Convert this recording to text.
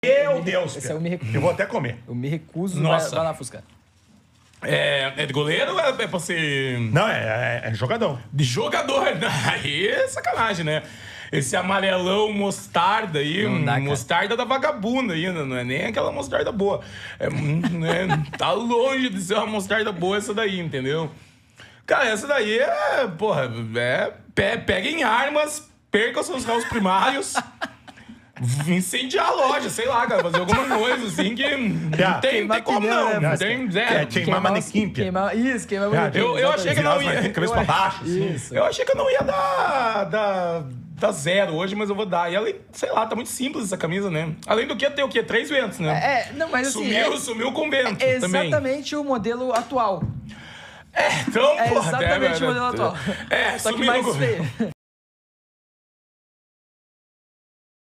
Meu Deus, Esse eu me recuso. eu vou até comer. Eu me recuso. Nossa. Vai lá, Fusca. É de goleiro ou é pra ser... Não, é jogador. De jogador? Aí é sacanagem, né? Esse amarelão mostarda aí, Não dá, cara. mostarda da vagabunda aí, não é nem aquela mostarda boa. Tá longe de ser uma mostarda boa essa daí, entendeu? Cara, essa daí peguem armas, percam seus réus primários, incendiar a loja, sei lá, cara, fazer alguma coisa assim que não tem como pneu, não. né? Não tem zero. Queimar manequim, Pia. Isso, queimar manequim. Eu achei que não ia. Cabeça pra baixo. Assim. Isso. Eu achei que eu não ia dar zero hoje, mas eu vou dar. E além, sei lá, tá muito simples essa camisa, né? Além do que, tem o quê? 3 ventos, né? Não, mas assim... Sumiu com vento é também. exatamente o modelo atual. Então, É porra, exatamente o modelo atual. É, Só que sumiu mais com feio.